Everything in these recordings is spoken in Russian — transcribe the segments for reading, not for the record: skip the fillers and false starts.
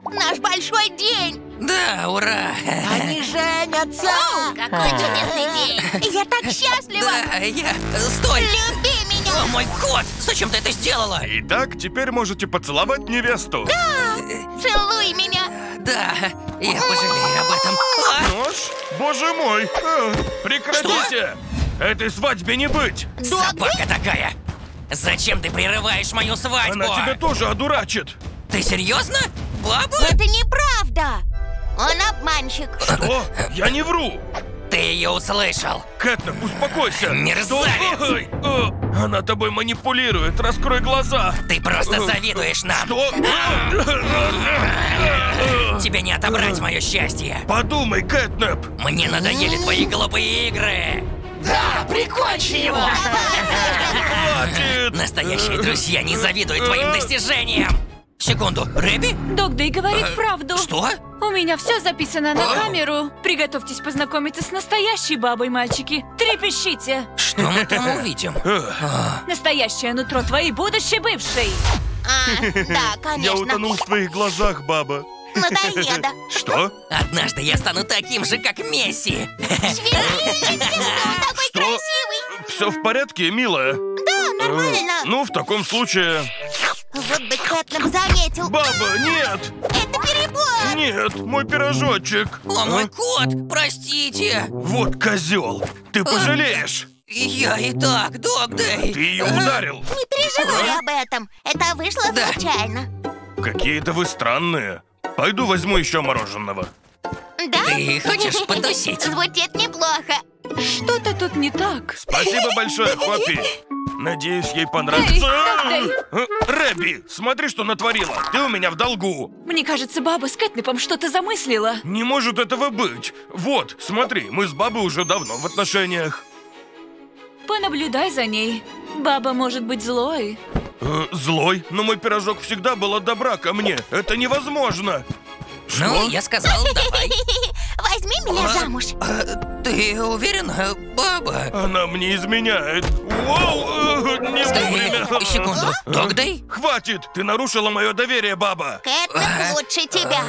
Наш большой день! Да, ура! Они женятся! Какой чудесный день! Я так счастлива! Да, Стой! Люби меня! О, мой кот! Зачем ты это сделала? Итак, теперь можете поцеловать невесту. Целуй меня! Да, я пожалею об этом. Нож? Боже мой! Прекратите! Этой свадьбе не быть! Собака такая! Зачем ты прерываешь мою свадьбу? Она тебя тоже одурачит! Ты серьезно? Баба? Это неправда! Он обманщик! Что? Я не вру! Ты ее услышал! Кэтнеп, успокойся! Мерзавец! Что? Ой, она тобой манипулирует, раскрой глаза! Ты просто завидуешь нам! Что? Тебе не отобрать мое счастье! Подумай, Кэтнеп! Мне надоели твои глупые игры! Да, прикончи его! Хватит! Настоящие друзья не завидуют твоим достижениям! Секунду, Рэби? Догдей говорит правду. Что? У меня все записано на камеру. Приготовьтесь познакомиться с настоящей бабой, мальчики. Трепещите. Что мы там увидим? Настоящее нутро твоей будущей бывшей. Да, Я конечно. утонул в твоих глазах, баба. Надоеда. Что? Однажды я стану таким же, как Месси. Такой Что? красивый. Все в порядке, милая? Да, нормально. Ну, в таком случае... Вот бы Кэтнеп заметил. Баба, нет! Это перебор. Нет, мой пирожочек. О, мой кот, простите. Вот козел. Ты пожалеешь. Я и так, Догдей. Ты ее ударил. Не переживай об этом. Это вышло Да. случайно. Какие-то вы странные. Пойду возьму еще мороженого. Да? Ты хочешь потусить? Звучит неплохо. Что-то тут не так. Спасибо большое, Хоппи. Надеюсь, ей понравится. Эй, Рэбби, смотри, что натворила. Ты у меня в долгу. Мне кажется, баба с Кэтнепом что-то замыслила. Не может этого быть. Вот, смотри, мы с бабой уже давно в отношениях. Понаблюдай за ней. Баба может быть злой. Злой, но мой пирожок всегда была добра ко мне. Это невозможно. Ну, я сказал, давай. Возьми меня замуж. Ты уверен, баба? Она мне изменяет. Воу, не вовремя. Секунду, Догдей? Хватит, ты нарушила мое доверие, баба. Кэтнеп лучше тебя.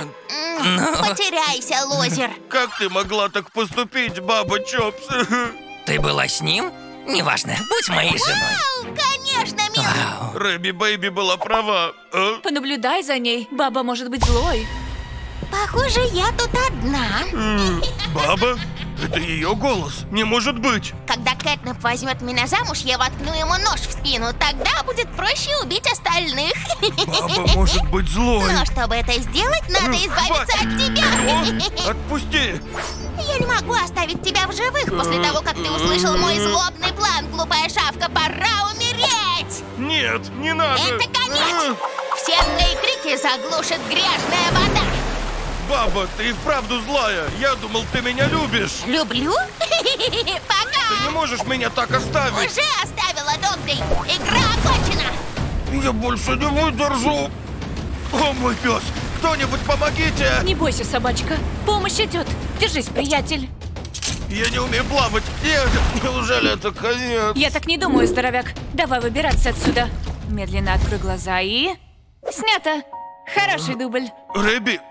Потеряйся, лузер. Как ты могла так поступить, баба Чопс? Ты была с ним? Неважно, будь моей женой. Вау, конечно, милый. Вау. Рэбби Бэйби была права. Понаблюдай за ней. Баба может быть злой. Похоже, я тут одна. Баба? Это ее голос. Не может быть. Когда Кэтнеп возьмет меня замуж, я воткну ему нож в спину. Тогда будет проще убить остальных. Баба может быть злой. Но чтобы это сделать, надо избавиться от тебя. Что? Отпусти. Я не могу оставить тебя в живых после того, как ты услышал мой злобный план, глупая шавка. Пора умереть. Нет, не надо. Это конец. Все твои крики заглушит грязная вода. Баба, ты и вправду злая. Я думал, ты меня любишь. Люблю? Ты Пока. не можешь меня так оставить. Уже оставила, Догдей. Игра окончена. Я больше не выдержу. О, мой пес. Кто-нибудь помогите. Не бойся, собачка. Помощь идет. Держись, приятель. Я не умею плавать. Нет, неужели это конец? Я так не думаю, здоровяк. Давай выбираться отсюда. Медленно открой глаза и... Снято. Хороший дубль. Рэбби,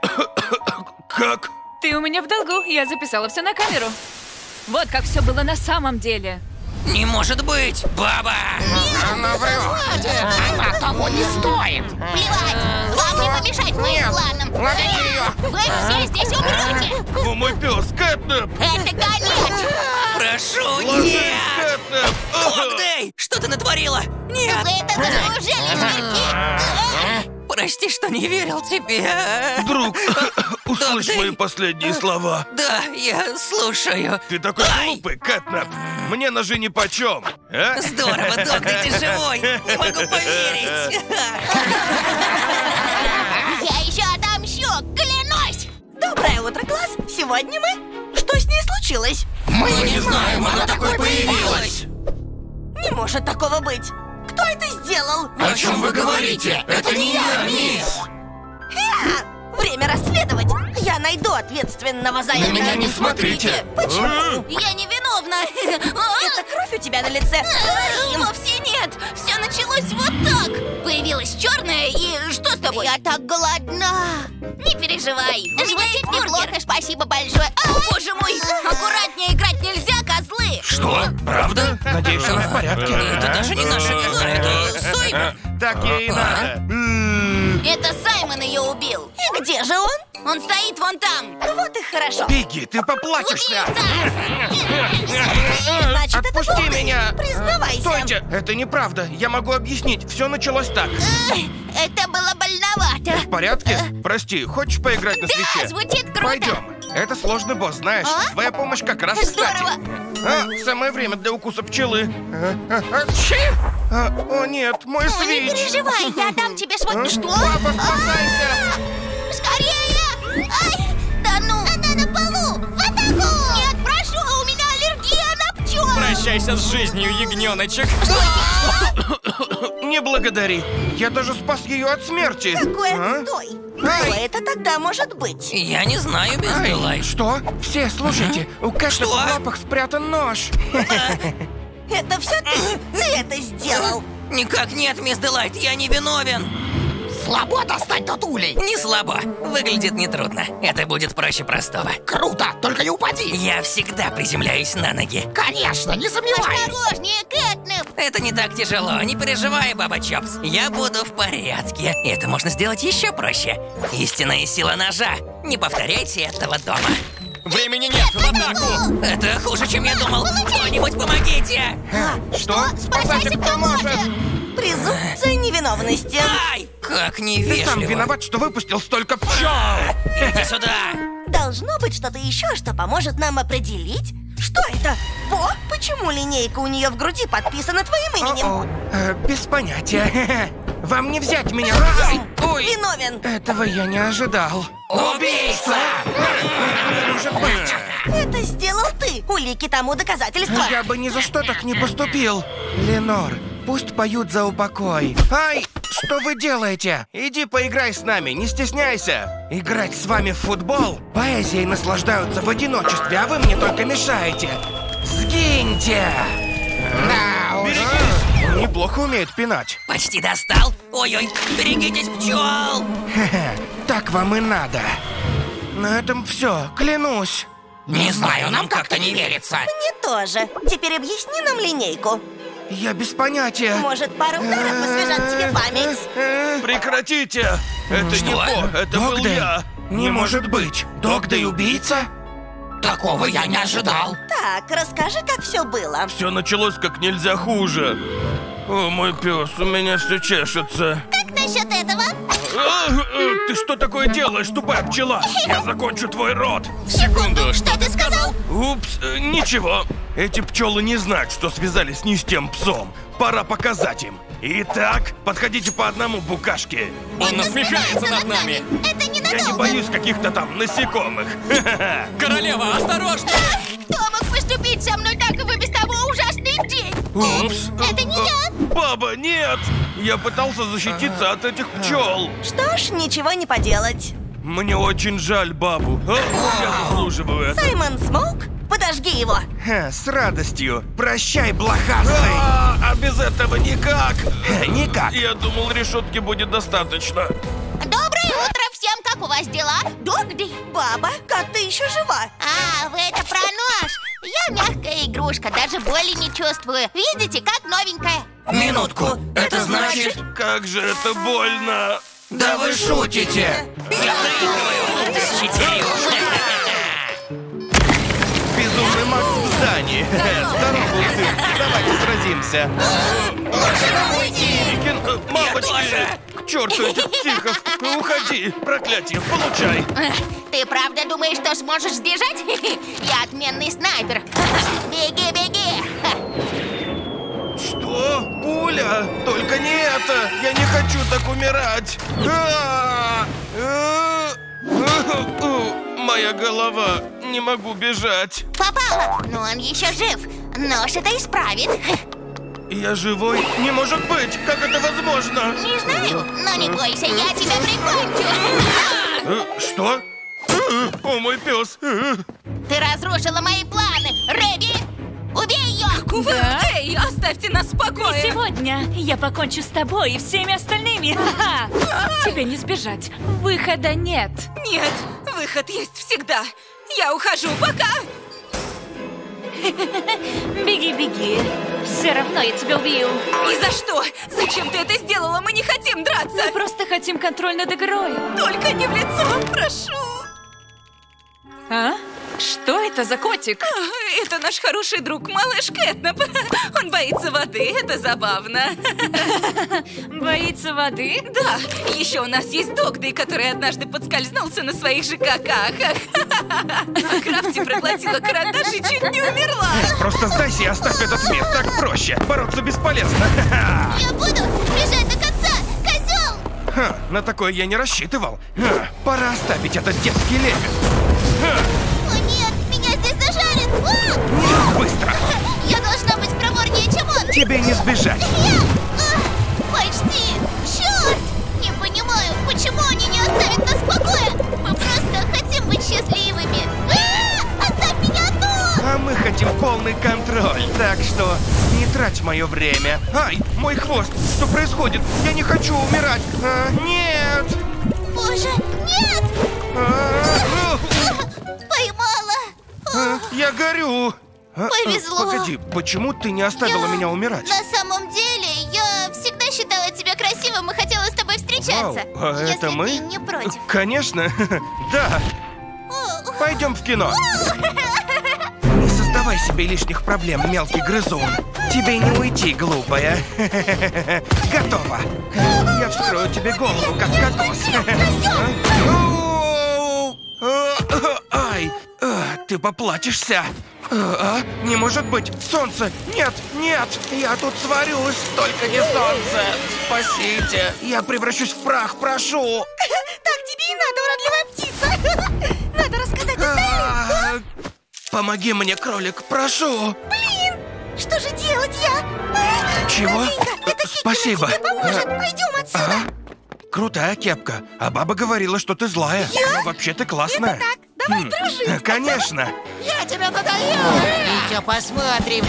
как? Ты у меня в долгу. Я записала все на камеру. Вот как все было на самом деле. Не может быть, баба! Она врет! Она того не стоит! Плевать. Вам не помешать моим планам. Ловите ее! Вы все здесь умрете. О, мой пес, Кэтнеп! Это конец. Прошу, Ложись, нет! Кэтнеп! Догдей, что ты натворила? Нет! Вы это заслужили, зверьки. Прости, что не верил тебе. Друг, услышь Догдей. мои последние слова. Да, я слушаю. Ты такой глупый, Кэтнеп. Мне ножи нипочем. А? Здорово, Догдей, ты живой. Не могу поверить. Я еще отомщу, клянусь. Доброе утро, класс! Сегодня мы... Что с ней случилось? Мы не знаем, она такой появилась. Не может такого быть! Кто это сделал? О чем вы говорите? Это не я, мисс. Время расследовать! Я найду ответственного за это! меня не смотрите. Почему? Я не виновна. Ровно. Это кровь у тебя на лице. Вовсе нет! Все началось вот так! Появилась черная, и что с тобой? Я так голодна! Не переживай! Звучит неплохо, спасибо большое! О, боже мой! Аккуратнее играть нельзя, козлы! Что? Правда? Надеюсь, она в порядке. Это даже не наша вина, это Саймон. Так ей и надо. Это Саймон ее убил. И где же он? Он стоит вон там. Вот и хорошо. Пигги, ты поплачешься. Значит, это Отпусти был ты. меня. Признавайся. Стойте, это неправда. Я могу объяснить. Все началось так. Это было больновато! В порядке? Прости, хочешь поиграть на Да, свече? звучит круто! Пойдем. Это сложный босс, знаешь. А? Твоя помощь как раз кстати. Здорово! Самое время для укуса пчелы. О нет, мой Ну, не свич. переживай, я дам тебе свой... Что? Папа, спасайся! Скорее! Ай! Да ну! Она на полу! В атаку! Нет, прошу, у меня аллергия на пчел! Прощайся с жизнью, ягненочек. Не благодари. Я даже спас ее от смерти. Какой А? отстой. Ай. Что это тогда может быть? Я не знаю без Ай, Делайт. что? Все, слушайте, у каждого в лапах спрятан нож. Это все ты? Ты это сделал. Никак нет, мисс Делайт, я не виновен. Слабо достать тот улей. Не слабо. Выглядит нетрудно. Это будет проще простого. Круто, только не упади. Я всегда приземляюсь на ноги. Конечно, не сомневаюсь. Осторожнее, Кэтнеп! Это не так тяжело, не переживай, Баба Чопс. Я буду в порядке. Это можно сделать еще проще. Истинная сила ножа. Не повторяйте этого дома. Времени нет, в атаку! Это хуже, чем я думал. Кто-нибудь помогите! Что? Спасайте, кто может! Презумпция невиновности. Ай, как Ты невежливо. сам виноват, что выпустил столько пчел. Иди сюда. Должно быть что-то еще, что поможет нам определить, что это. По, почему линейка у нее в груди подписана твоим именем? Без понятия. Вам не взять меня. Ай, ой. Виновен. Этого я не ожидал. Убийца! Не может быть. Это сделал ты. Улики тому доказательства. Я бы ни за что так не поступил. Ленор, пусть поют за упокой. Ай, что вы делаете? Иди поиграй с нами, не стесняйся. Играть с вами в футбол? Поэзией наслаждаются в одиночестве, а вы мне только мешаете. Сгиньте! Да уж. Берегись! Он неплохо умеет пинать. Почти достал. Ой-ой, берегитесь пчел. Хе-хе, так вам и надо. На этом все, клянусь. Не знаю, нам как-то не верится. Мне тоже. Теперь объясни нам линейку. Я без понятия. Может, пару ударов освежат тебе память? Прекратите! Это Что? не По, это был Догдэй? я. Не может быть. Догдэй убийца? Такого я не ожидал. Так, расскажи, как все было. Все началось как нельзя хуже. О, мой пес, у меня все чешется. Как насчет этого? Ты что такое делаешь, тупая пчела? Я закончу твой рот. Секунду, Что ты сказал? Упс, ничего. Эти пчелы не знают, что связались не с тем псом. Пора показать им. Итак, подходите по одному, букашки. Он насмехается над нами. Это Я не ненадолго! боюсь каких-то там насекомых. Королева, осторожно! Кто мог поступить со мной так в и без того ужасный день? Упс. Это не я! Баба, нет! Я пытался защититься от этих пчел. Что ж, ничего не поделать. Мне очень жаль бабу. Я заслуживаю это. Саймон Смоук, подожги его. С радостью. Прощай, блохастый. А без этого никак. Никак. Я думал, решетки будет достаточно. Доброе утро всем! Как у вас дела? Догдэй? Баба, как ты еще жива? А, вы это про нож? Я мягкая игрушка, даже боли не чувствую. Видите, как новенькая. Минутку. Это значит... Как же это больно. Да вы шутите. Я проигрываю. Тащите ее. Безумный Макс в здании. Здорово, цирк. Давайте сразимся. Никин, мамочки. К черту этих психов. Уходи. Проклятие, получай. Ты правда думаешь, что сможешь сбежать? Я отменный снайпер. Беги, беги. Что? Пуля? Только не это! Я не хочу так умирать! Моя голова! Не могу бежать! Попала, но он еще жив. Нож это исправит. Я живой? Не может быть! Как это возможно? Не знаю, но не бойся, я тебя прикончу. Что? О, мой пес! Ты разрушила мои планы! Рэби! Убей ее! Да? Эй, оставьте нас в Не покое! сегодня. Я покончу с тобой и всеми остальными. Ха-ха. Тебе не сбежать. Выхода нет. Нет, выход есть всегда. Я ухожу, пока! Беги, беги. Все равно я тебя убью. Ни за что! Зачем ты это сделала? Мы не хотим драться! Мы просто хотим контроль над игрой. Только не в лицо, прошу! А? Что это за котик? Это наш хороший друг, малыш Кэтнап. Он боится воды, это забавно. Боится воды? Да, еще у нас есть Догдай, который однажды подскользнулся на своих же какахах. А Крафти проглотила карандаш и чуть не умерла. Просто сдайся и оставь этот мир, так проще. Бороться бесполезно. Я буду бежать до конца! Козел! Ха, на такое я не рассчитывал. Пора оставить этот детский лепет. О нет, меня здесь зажарят! Быстро! Я должна быть проворнее, чем он! Тебе не сбежать. Почти! Черт! Не понимаю, почему они не оставят нас в покое? Мы просто хотим быть счастливыми! Оставь меня одну! А мы хотим полный контроль, так что не трать мое время. Ай, мой хвост! Что происходит? Я не хочу умирать! Нет! Боже, нет! Поймала! Я горю! Повезло. Погоди, почему ты не оставила меня умирать? На самом деле, я всегда считала тебя красивым и хотела с тобой встречаться. Вау, а если это мы? ты не против. Конечно, да. Пойдем в кино. Не создавай себе лишних проблем, мелкий грызун. Тебе не уйти, глупая. Готово. Я вскрою тебе голову, как котос. Ай, ты поплатишься. Не может быть! Солнце! Нет! Нет! Я тут сварюсь! Только не солнце! Спасите! Я превращусь в прах, прошу! Так тебе и надо, уродливая птица! Надо рассказать остальным! Помоги мне, кролик, прошу! Блин! Что же делать я? Чего? Это Спасибо! тебе поможет! Пойдем отсюда! Крутая кепка. А баба говорила, что ты злая. Но вообще ты классная. Это так! Давай дружить! Конечно! Я тебя додаю! Еще посмотрим.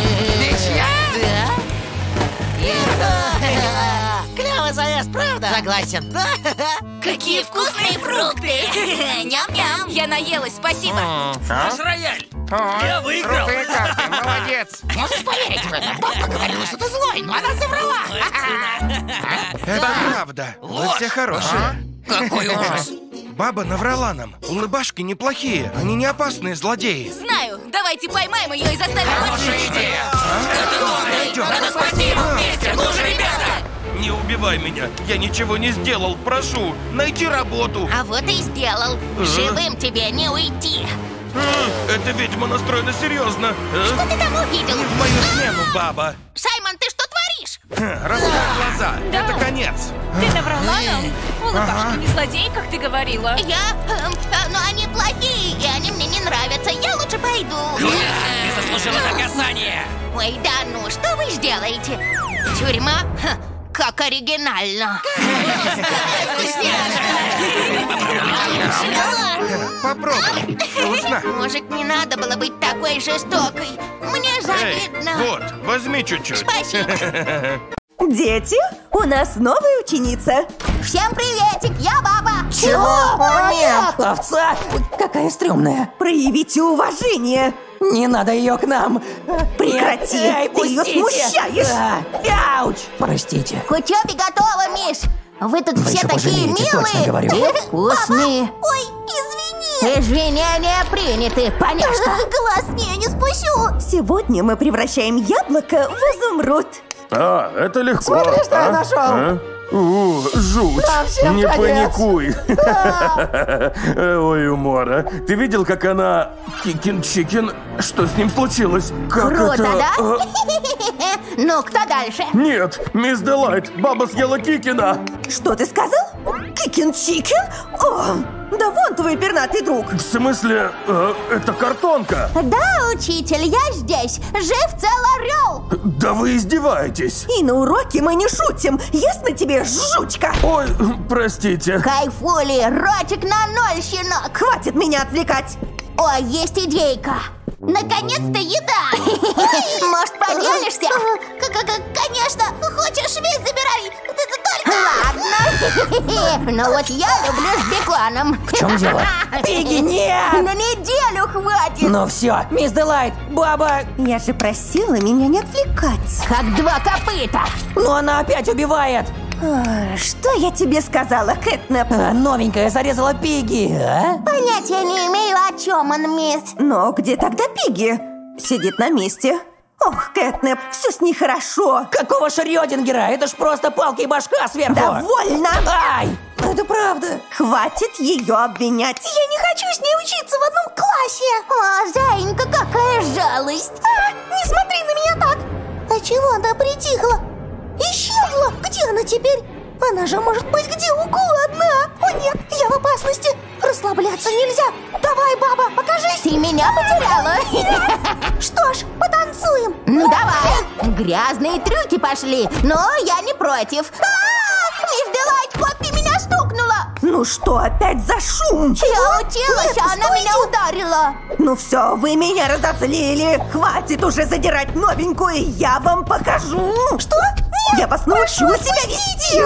Клевый заезд, правда? Согласен. Какие вкусные фрукты! Ням-ням! Я наелась, спасибо. Наш рояль! Я выиграл! Крутые карты, молодец! Можешь поверить в это? Папа говорила, что ты злой, но она соврала. Это правда. Вы все хорошие. Какой ужас! Баба наврала нам. Улыбашки неплохие. Они не опасные злодеи. Знаю, давайте поймаем ее и заставим Хорошая идея! Пойдем. Надо спасти его вместе! Ну же, ребята! Не убивай меня. Я ничего не сделал. Прошу, найти работу. А вот и сделал. Живым тебе не уйти. Эта ведьма настроена серьезно. Что ты там увидел? Не в мою смену, баба. Саймон, ты что творишь? Раскрой глаза. Да. Это конец. Ты наврала нам? Улыбашка не злодей, как ты говорила. Но они плохие, и они мне не нравятся. Я лучше пойду. Ты заслужила наказание! Ой, да ну, что вы сделаете? Тюрьма? Ха, как оригинально. Попробуй. Вкусно. Может, не надо было быть такой жестокой? Мне Эй, завидно. вот, возьми чуть-чуть. Спасибо. Дети, у нас новая ученица. Всем приветик, я Баба. Чего? Нет, овца! Какая стрёмная. Проявите уважение. Не надо ее к нам! Прекрати, Эй, ты ее пустите! смущаешь. Ауч! Простите. К учебе готова, мисс. Вы тут Вы все еще такие пожалеете, точно милые говорю. и вкусные. Ой, извини! Извинения приняты, понятно. Глаз не спущу! Сегодня мы превращаем яблоко в изумруд. А, это легко. Смотри, что я нашел. Жуть. Совсем Не конец. паникуй. Ой, Умора. Ты видел, как она... Кикин-чикен? Что с ним случилось? Как Круто, это... да? Ну, кто дальше? Нет, мисс Делайт, баба съела Кикина. Что ты сказал? Кикен-чикен? О, да вон твой твой пернатый друг? В смысле, это картонка? Да, учитель, я здесь. Жив цел орел. Да вы издеваетесь. И на уроке мы не шутим. Ясно тебе, жучка? Ой, простите. Кайфули, ротик на 0, щенок. Хватит меня отвлекать. О, есть идейка. Наконец-то еда. Может, поделишься? Конечно. Хочешь, весь забирай. Ладно. Но вот я люблю с беконом. В чем дело? Пигги, нет! На неделю хватит. Ну все, мисс Делайт, баба... Я же просила меня не отвлекать. Как два копыта. Но она опять убивает. Что я тебе сказала, Кэтнеп? Новенькая зарезала Пигги, а? Понятия не имею, о чем он, мисс. Но где тогда Пигги? Сидит на месте. Ох, Кэтнеп, все с ней хорошо. Какого Шрёдингера? Это ж просто палка и башка сверху. Довольно! Ай, это правда. Хватит ее обвинять. Я не хочу с ней учиться в одном классе. О, зайенька, какая жалость. Не смотри на меня так. А чего она притихла? Исчезла. Где она теперь? Она же может быть где угодно. О нет, я в опасности. Расслабляться нельзя. Давай, баба, покажись. Ты меня потеряла. Что ж, потанцуем. Ну давай. Грязные трюки пошли, но я не против. Мисс Делайт, Поппи меня стукнула. Ну что опять за шум? Я училась, а она меня ударила. Ну все, вы меня разозлили. Хватит уже задирать новенькую, я вам покажу. Что? Нет, я вас научу себя вести.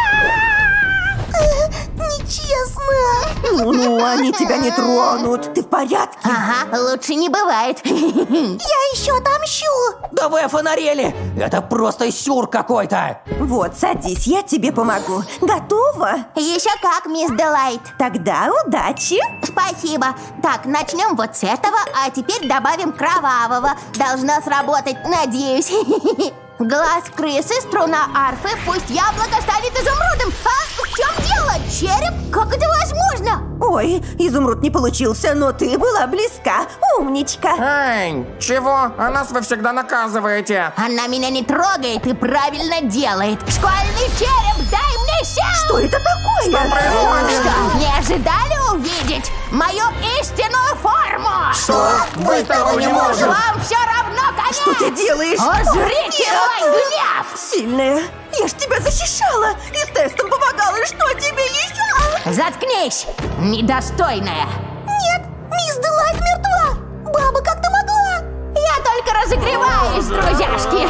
Нечестно. Ну, они тебя не тронут. Ты в порядке? Ага, лучше не бывает. Я еще отомщу. Да вы офонарели. Это просто сюр какой-то. Вот, садись, я тебе помогу. Готова? Еще как, мисс Делайт. Тогда удачи. Спасибо. Так, начнем вот с этого, а теперь добавим кровавого. Должно сработать, надеюсь. Глаз крысы, струна арфы, пусть яблоко станет изумрудом. А в чем дело? Череп? Как это возможно? Ой, изумруд не получился, но ты была близка. Умничка. Эй, чего? А нас вы всегда наказываете. Она меня не трогает и правильно делает. Школьный череп, дай мне сил! Что это такое? Что происходит? Что, не ожидали увидеть мою истинную форму? Что? Вы того не можете. Вам все равно, конец! Что ты делаешь? Узрите мой гнев! Сильная, я ж тебя защищала и с тестом помогала, и что тебе еще? Заткнись, недостойная! Нет, мисс Делайт мертва! Баба, как ты могла? Я только разогреваюсь, друзьяшки!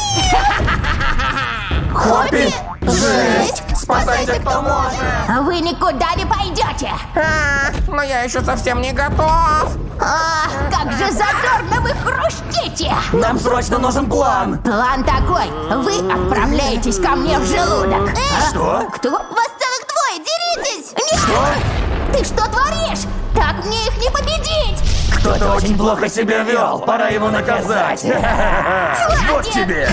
Хоппи! Жесть! Спасайте, кто может! Вы никуда не пойдете! Но я еще совсем не готов! Как же задорно вы хрустите! Нам срочно нужен план! План такой, вы отправляетесь ко мне в желудок. Что? Кто? Вас целых двое, деритесь! Нет! Ты что творишь? Так мне их не победить! Кто-то очень плохо себя вел, пора его наказать. Вот тебе!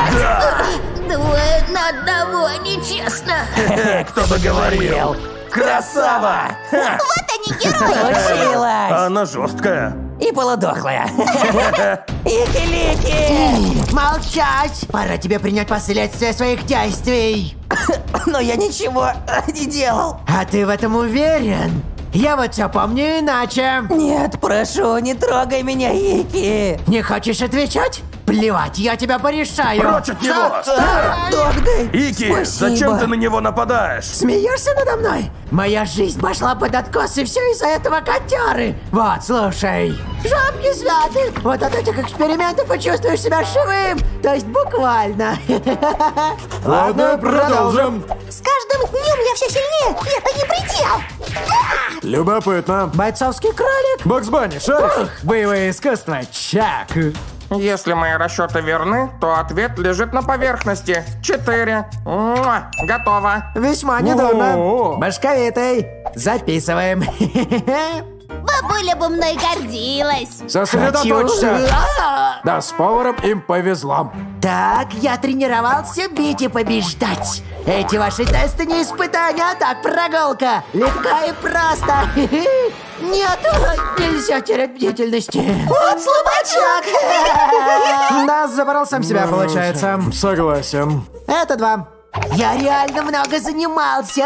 Двое на одного, нечестно! Кто бы говорил? Красава! Вот они, герои! Училась! Она жесткая. И полудохлая. Ики-лики! Молчать! Пора тебе принять последствия своих действий. Но я ничего не делал. А ты в этом уверен? Я вот все помню иначе. Нет, прошу, не трогай меня, Ики. Не хочешь отвечать? Плевать, я тебя порешаю. Прочь от него! Догды. Ики, Спасибо. зачем ты на него нападаешь? Смеешься надо мной? Моя жизнь пошла под откос, и все из-за этого котяры. Вот, слушай. Жабки святы. Вот от этих экспериментов почувствуешь себя живым. То есть буквально. Ладно, продолжим. С каждым днем я все сильнее! Это не предел! Любопытно. Бойцовский кролик. Бакс Банни, шарик? Боевое искусство. Чак. Если мои расчеты верны, то ответ лежит на поверхности. 4. Готово. Весьма О. недурно. Башковитый. Записываем. Бабуля бы мной гордилась! Сосредоточься. Да, с поваром им повезло. Так, я тренировался бить и побеждать. Эти ваши тесты не испытания, а так прогулка. Легко и просто. Нет, нельзя терять бдительности. Вот слабачок! Да, забрал сам себя, получается. Согласен. Это 2. Я реально много занимался.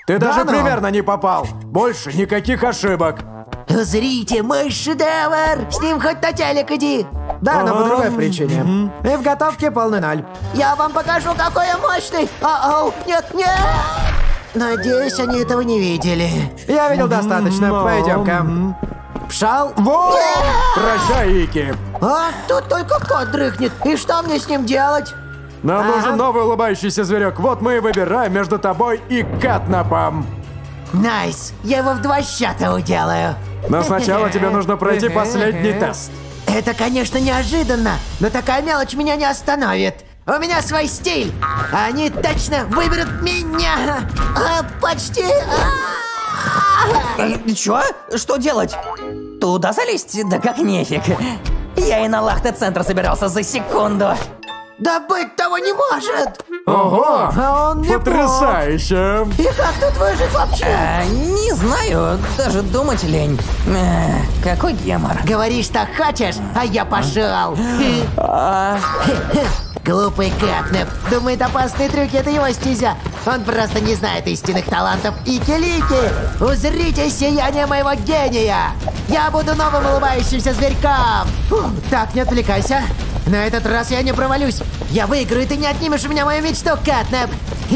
Ты Да даже ну. примерно не попал. Больше никаких ошибок. Зрите, мой шедевр! С ним хоть на телек иди! Да, но по другой причине. И в готовке полный ноль. Я вам покажу, какой я мощный! Ау, нет, нет! Надеюсь, они этого не видели. Я видел достаточно, пойдем-ка. Пшал? Вот! Прощай, Ики. А, тут только кот дрыхнет. И что мне с ним делать? Нам нужен новый улыбающийся зверек. Вот мы и выбираем между тобой и Кэтнапом. Найс, я его в 2 счета уделаю. Но сначала тебе нужно пройти последний тест. Это, конечно, неожиданно, но такая мелочь меня не остановит. У меня свой стиль. Они точно выберут меня. Почти. Чё? Что делать? Туда залезть? Да как нефиг. Я и на Лахте-центр собирался за секунду. Да быть того не может. Ого! А он не Потрясающе! И как тут выжить вообще? Не знаю, даже думать лень. Какой гемор. Говоришь, так хочешь, а я пошел. Глупый Кэтнэп. Думает, опасные трюки — это его стезя. Он просто не знает истинных талантов Ики-Лики. Узрите сияние моего гения. Я буду новым улыбающимся зверьком. Так, не отвлекайся. На этот раз я не провалюсь. Я выиграю, и ты не отнимешь у меня мою мечту, Кэтнэп.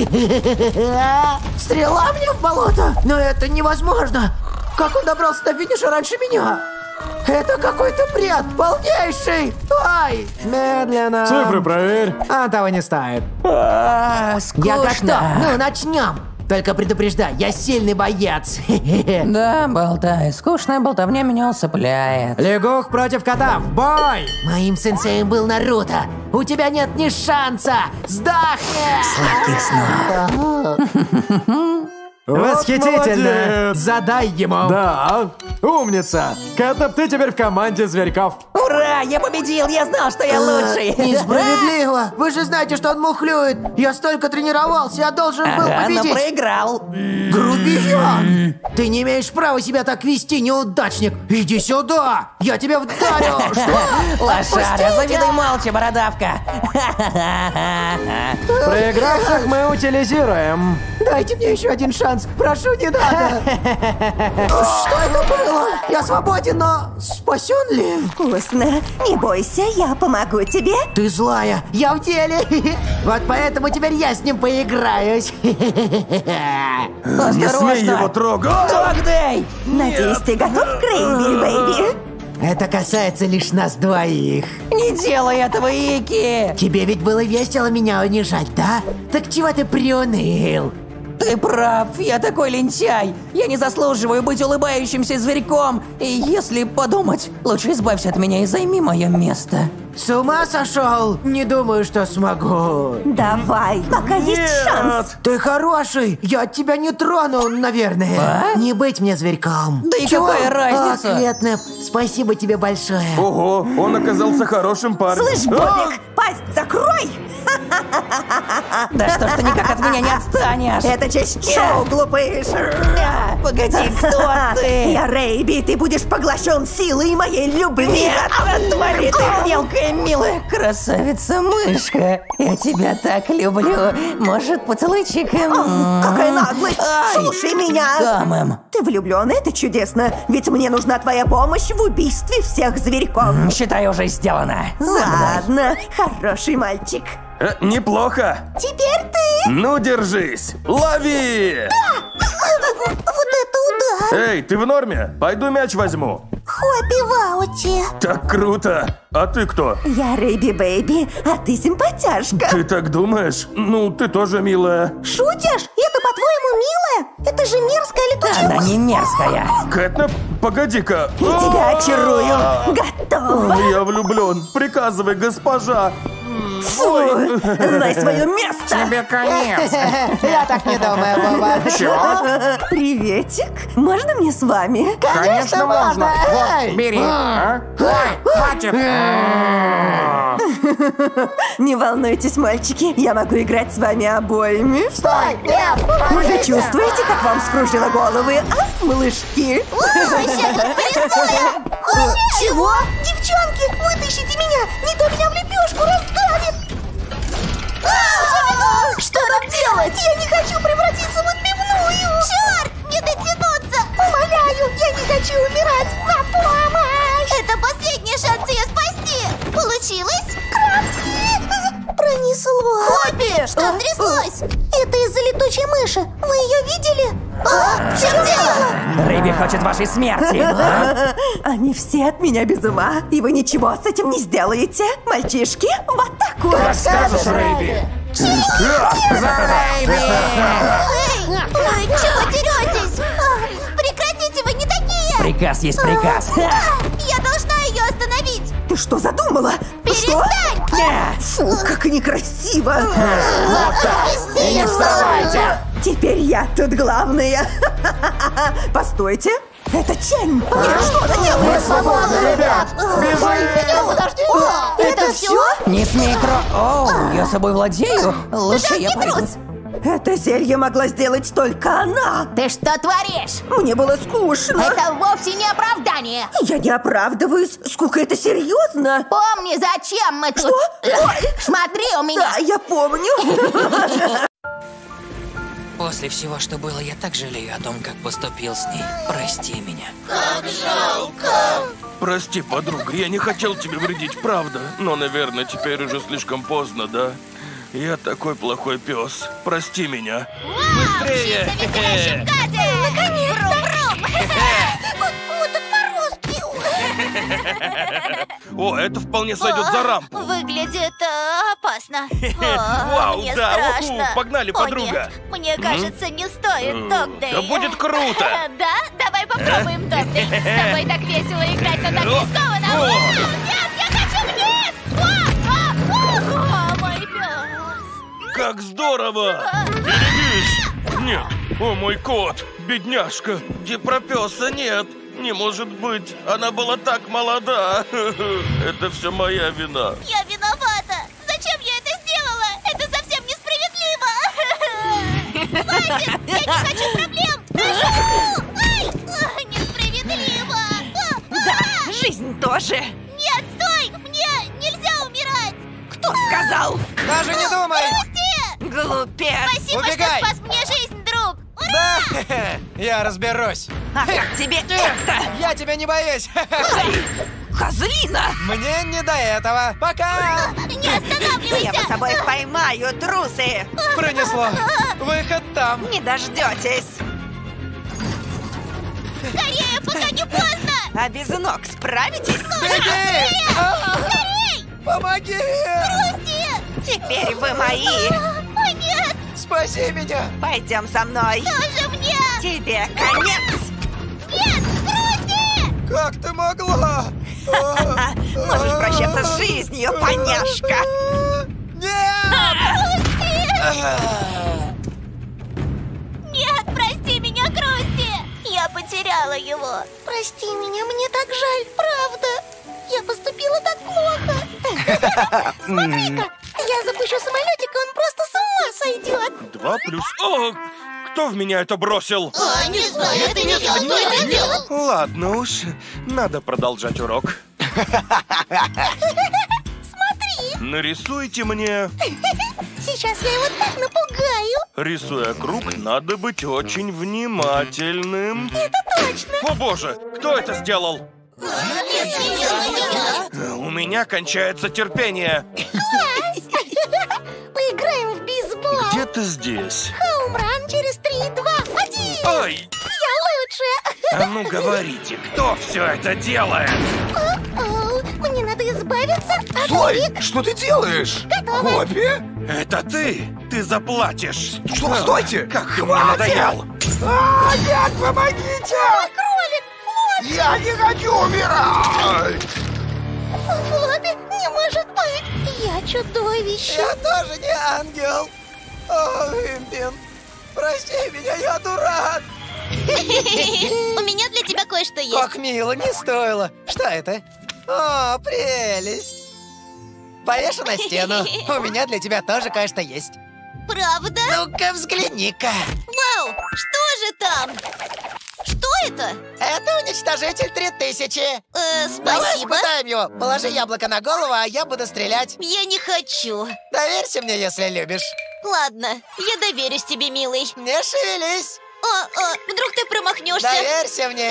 Стрела мне в болото? Но это невозможно. Как он добрался до финиша раньше меня? Это какой-то бред, полнейший! Ай! Медленно. Цифры проверь. А того не стоит. Скучно. Я готов. Ну, начнем. Только предупреждай, я сильный боец. Да, болтай. Скучная болтовня меня усыпляет. Лягух против кота, в бой! Моим сенсеем был Наруто. У тебя нет ни шанса. Сдохни! Сладких снов. Восхитительно! Молодец. Задай ему! Да, умница! Кэтнап, ты теперь в команде зверьков. Ура! Я победил! Я знал, что я лучший! Несправедливо! Вы же знаете, что он мухлюет! Я столько тренировался, я должен был победить! но проиграл! Грубиян! Ты не имеешь права себя так вести, неудачник! Иди сюда! Я тебя вдарю! Что? Лошара, завидуй молча, бородавка! Проигравших мы утилизируем. Дайте мне еще один шанс. Прошу, не надо. Что это было? Я свободен, но спасен ли? Вкусно. Не бойся, я помогу тебе. Ты злая. Я в деле. Вот поэтому теперь я с ним поиграюсь. Не смей его трогать! Догдей! Надеюсь, ты готов к Рейби, бэйби? Это касается лишь нас двоих. Не делай этого, Ики! Тебе ведь было весело меня унижать, да? Так чего ты приуныл? Ты прав, я такой лентяй. Я не заслуживаю быть улыбающимся зверьком. И если подумать, лучше избавься от меня и займи мое место. С ума сошел? Не думаю, что смогу. Давай, пока есть шанс. Ты хороший. Я от тебя не трону, наверное. Не быть мне зверьком. Да и какая разница? Ах, Кэтнэп, спасибо тебе большое. Ого, он оказался хорошим парнем. Слышь, Бобик, пасть закрой! Да что ж ты никак от меня не отстанешь? Это часть шоу, глупыш. Погоди, кто ты? Я Рейби, ты будешь поглощен силой моей любви. Нет, отвали ты, мелкая, милая красавица-мышка. Я тебя так люблю. Может, поцелуйчик? Какая наглость! Слушай меня! Да, мэм. Ты влюблен, это чудесно. Ведь мне нужна твоя помощь в убийстве всех зверьков. Считай, уже сделано. Ладно, хороший мальчик. Неплохо. Теперь ты. Ну, держись. Лови! Вот это удар! Эй, ты в норме? Пойду мяч возьму. Хоппи-ваути. Так круто. А ты кто? Я Рейби Бэйби, а ты симпатяшка. Ты так думаешь? Ну, ты тоже милая. Шутишь? Это, по-твоему, милая? Это же мерзкая летучая... Она не мерзкая. Кэтнэп, погоди-ка. Я тебя очарую. Готов. Я влюблен. Приказывай, госпожа. Фу, знай свое место. Тебе конец. Я так не думаю, Боба. Чё? Приветик. Можно мне с вами? Конечно, можно. Эй! Вот, бери. А? Ой, хватит. Не волнуйтесь, мальчики, я могу играть с вами обоими. Стой! Нет! Вы чувствуете, как вам вскружило головы, а, малышки? Чего? Девчонки, вытащите меня! Не то меня в лепешку раздавит! Что нам делать? Я не хочу превратиться в отбивную! Черт, не дотянуться! Умоляю, я не хочу умирать! На помощь! Это последний шанс ее спасти! Получилось? Крафти! Пронесло! Хоппи, что стряслось? Это из-за летучей мыши. Вы ее видели? В чем дело? Рэйби хочет вашей смерти. Они все от меня без ума, и вы ничего с этим не сделаете. Мальчишки, в атаку! Расскажешь, Рэйби. За Рэйби! Эй, чего деретесь? Прекратите, вы не такие! Приказ есть приказ. Я должна ее остановить! Ты что задумала? Перестань! Фу, как некрасиво! Вот так. И не вставайте. Теперь я тут главная. Постойте. Это тень. Нет, что она делает? Мы свободны, ребят. Бежим. Подожди! Это все? Не смей Оу, я собой владею. Лучше я пойду. Это зелье могла сделать только она. Ты что творишь? Мне было скучно. Это вовсе не оправдание. Я не оправдываюсь. Сколько это серьезно? Помни, зачем мы тут? Что? Ой. Смотри у меня. Да, я помню. После всего, что было, я так жалею о том, как поступил с ней. Прости меня. Как жалко. Прости, подруга, я не хотел тебе вредить, правда. Но, наверное, теперь уже слишком поздно, да? Я такой плохой пес. Прости меня. Быстрее! Наконец-то! Вот Дед Мороз! О, это вполне сойдет за рампу. Выглядит опасно. Вау, мне да, страшно. Погнали, подруга. Нет, мне кажется, не стоит, Догдей. Да будет круто. Да? Давай попробуем, Догдей. С тобой так весело играть, но так рискованно. Нет, я хочу вниз! О, мой пес! Как здорово! Берегись! Нет, о мой кот, бедняжка, Дипропёса нет. Не может быть, она была так молода. Это все моя вина. Я виновата. Зачем я это сделала? Это совсем несправедливо. Хватит, я не хочу проблем. Прошу! Ай, несправедливо. Да, жизнь тоже. Нет, стой! Мне нельзя умирать. Кто сказал? Даже не думай. Глупец. Спасибо, Убегай. что спас мне жизнь, друг. Да, я разберусь. А как тебе это? Я тебя не боюсь. Козлина! Мне не до этого. Пока. Не останавливайся. Я вас обоих поймаю, трусы. Пронесло. Выход там. Не дождетесь. Скорее, пока не поздно. А без ног справитесь? Беги! Скорей! Помоги! Грусти! Теперь вы мои. О, нет! Спаси меня! Пойдем со мной. Тоже мне! Тебе конец. Нет! Грусти! Как ты могла? Можешь прощаться с жизнью, поняшка. Нет! Нет, прости меня, Грусти! Я потеряла его. Прости меня, мне так жаль, правда. Я поступила так плохо. Смотри-ка, я запущу самолетик, и он просто с ума сойдет. 2 плюс... О, кто в меня это бросил? Не знаю, это не я, кто это сделал? Ладно уж, надо продолжать урок. Смотри, Нарисуйте мне. сейчас я его так напугаю. Рисуя круг, надо быть очень внимательным. Это точно. О боже, кто это сделал? Нет, не я. У меня кончается терпение. Класс! Поиграем в бейсбол. Где ты здесь? Хоумран через 3, 2, 1. Ой! Я лучше. А ну говорите, кто все это делает? О-оу, мне надо избавиться от Стой! улик. Что ты делаешь? Готово. Хоппи? Это ты? Ты заплатишь. Что? Стойте! Как ты мне надоел. Нет, помогите! Мой кролик, Флоппи. Я не хочу умирать! Флоппи, не может быть. Я чудовище. Я тоже не ангел. О, Импин, прости меня, я дурак. У меня для тебя кое-что есть. Как мило, не стоило. Что это? О, прелесть. Повешу на стену. У меня для тебя тоже кое-что есть. Правда? Ну-ка, взгляни-ка. Вау, что же там? Что это? Это уничтожитель 3000. Давай Спасибо. испытаем его. Положи яблоко на голову, а я буду стрелять. Я не хочу. Доверься мне, если любишь. Ладно, я доверюсь тебе, милый. Не шевелись. Вдруг ты промахнешься? Доверься мне.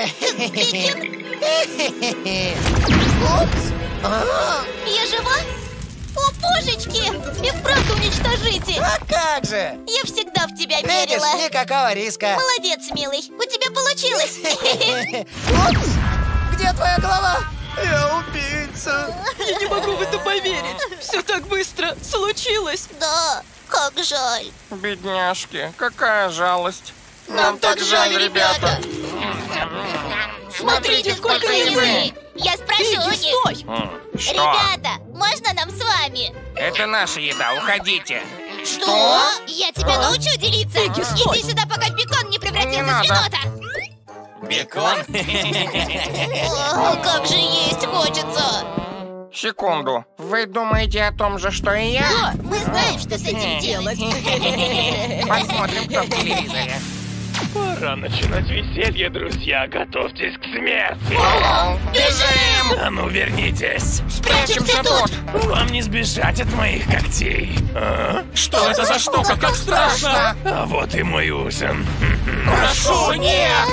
Упс. Я жива? О, божечки! И вправду уничтожитель! А как же? Я всегда в тебя Видишь, верила. никакого риска. Молодец, милый. У тебя получилось. Упс! Где твоя голова? Я убийца. Я не могу в это поверить. Все так быстро случилось. Да, как жаль. Бедняжки, какая жалость. Нам так жаль, ребята. Смотрите, сколько рыбы. Я спрошу у них. Стой! Что? Ребята, можно нам с вами? Это наша еда, уходите. Что? Я тебя научу делиться. Игги, стой! Иди сюда, пока бекон не превратился Не в надо. енота. Бекон? О, как же есть хочется. Секунду. Вы думаете о том же, что и я? Мы знаем, что с этим делать. Посмотрим, кто в телевизоре. Пора начинать веселье, друзья. Готовьтесь к смерти. Бежим! А ну, вернитесь. Спрячемся тут. Вам не сбежать от моих когтей. А? Что это за штука? Как страшно! А вот и мой ужин. Прошу, нет!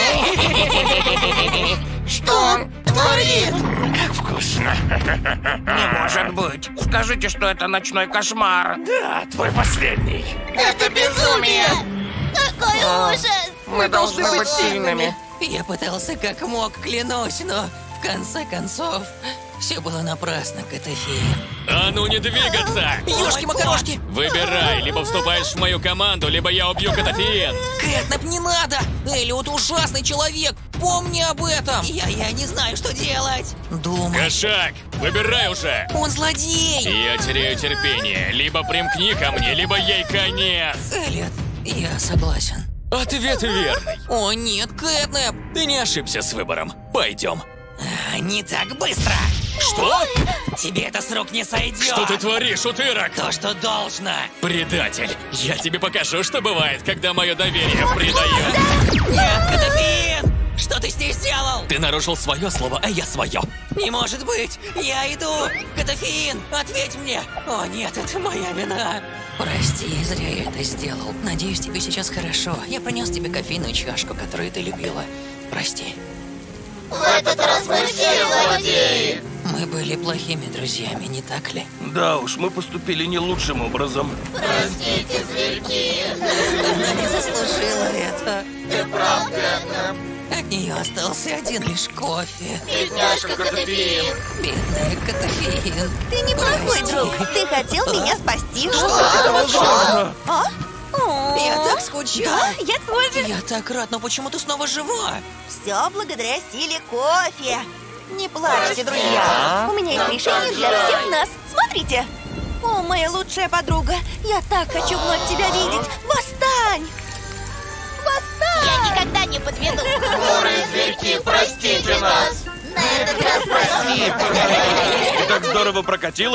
Что он творит? Как вкусно. Не может быть. Скажите, что это ночной кошмар. Да, твой последний. Это безумие. Какой ужас! Мы должны быть сильными. Я пытался как мог, клянусь, но в конце концов все было напрасно, Котофеин. А ну не двигаться! Ёшки-макарошки! Выбирай, либо вступаешь в мою команду, либо я убью Котофеин. Кэтнеп, не надо! Эллиот ужасный человек! Помни об этом! Я не знаю, что делать! Думай. Кошак, выбирай уже! Он злодей! Я теряю терпение. Либо примкни ко мне, либо ей конец. Эллиот, я согласен. Ответ верный. О нет, Кэтнеп! Ты не ошибся с выбором. Пойдем. Не так быстро! Что? Тебе это с рук не сойдет! Что ты творишь, утырок? То, что должно! Предатель! Я тебе покажу, что бывает, когда мое доверие предает. Нет, Котофеин! Что ты с ней сделал? Ты нарушил свое слово, а я свое. Не может быть! Я иду! Котофеин, ответь мне! О нет, это моя вина! Прости, зря я это сделал. Надеюсь, тебе сейчас хорошо. Я принес тебе кофейную чашку, которую ты любила. Прости. В этот раз мы все злодеи. Мы были плохими друзьями, не так ли? Да уж, мы поступили не лучшим образом. Простите, зверьки. Она не заслужила это. Ты прав, Кэтнеп. От нее остался один лишь кофе. Бедняжка Котофеин. Бедная Котофеин. Ты неплохой друг. Ты хотел меня спасти. А? Я так скучал. Да, я тоже. Я так рад, но почему ты снова жива? Все благодаря силе кофе. Не плачьте, друзья. У меня есть решение для всех нас. Смотрите. О, моя лучшая подруга. Я так хочу вновь тебя видеть. Восстань! Восстань! Я никогда не подведу. Хмурые зверьки, простите нас. На этот раз прости. Ты так здорово прокатила.